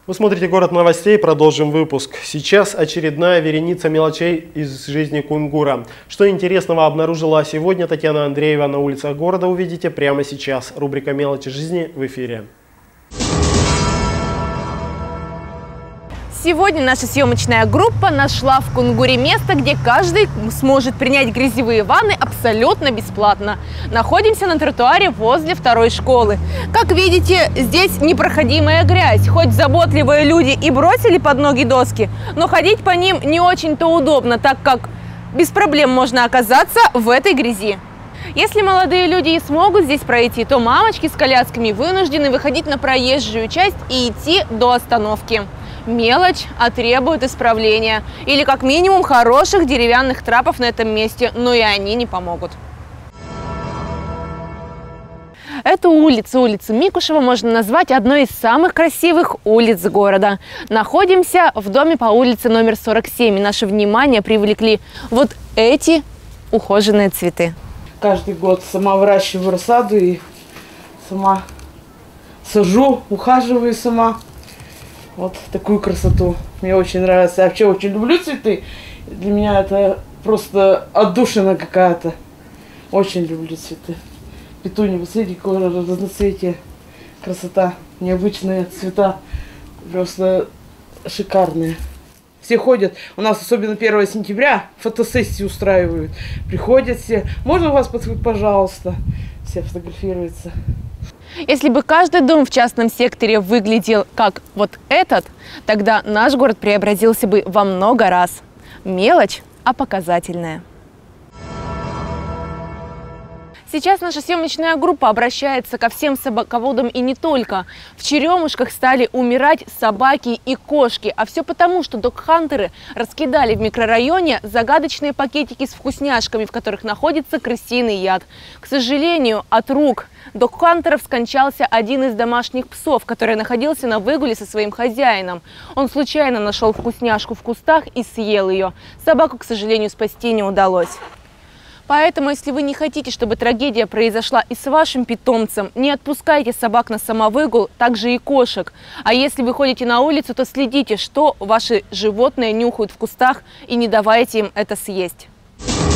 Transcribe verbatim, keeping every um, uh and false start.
Вы смотрите «Город новостей», продолжим выпуск. Сейчас очередная вереница мелочей из жизни кунгура. Что интересного обнаружила сегодня Татьяна Андреева на улицах города, увидите прямо сейчас. Рубрика «Мелочи жизни» в эфире. Сегодня наша съемочная группа нашла в Кунгуре место, где каждый сможет принять грязевые ванны абсолютно бесплатно. Находимся на тротуаре возле второй школы. Как видите, здесь непроходимая грязь. Хоть заботливые люди и бросили под ноги доски, но ходить по ним не очень-то удобно, так как без проблем можно оказаться в этой грязи. Если молодые люди и смогут здесь пройти, то мамочки с колясками вынуждены выходить на проезжую часть и идти до остановки. Мелочь, а требует исправления. Или как минимум хороших деревянных трапов на этом месте, но и они не помогут. Эту улицу, улицу Микушева, можно назвать одной из самых красивых улиц города. Находимся в доме по улице номер сорок семь. И наше внимание привлекли вот эти ухоженные цветы. Каждый год сама выращиваю рассаду и сама сажу, ухаживаю сама. Вот такую красоту. Мне очень нравится. Я вообще очень люблю цветы. Для меня это просто отдушина какая-то. Очень люблю цветы. Петуния, посмотрите, какое разноцветие. Красота. Необычные цвета. Просто шикарные. Все ходят. У нас особенно первого сентября фотосессии устраивают. Приходят все. Можно у вас подходить, пожалуйста? Все фотографируются. Если бы каждый дом в частном секторе выглядел как вот этот, тогда наш город преобразился бы во много раз. Мелочь, а показательная. Сейчас наша съемочная группа обращается ко всем собаководам и не только. В Черемушках стали умирать собаки и кошки. А все потому, что догхантеры раскидали в микрорайоне загадочные пакетики с вкусняшками, в которых находится крысиный яд. К сожалению, от рук догхантеров скончался один из домашних псов, который находился на выгуле со своим хозяином. Он случайно нашел вкусняшку в кустах и съел ее. Собаку, к сожалению, спасти не удалось. Поэтому, если вы не хотите, чтобы трагедия произошла и с вашим питомцем, не отпускайте собак на самовыгул, также и кошек. А если вы ходите на улицу, то следите, что ваши животные нюхают в кустах, и не давайте им это съесть.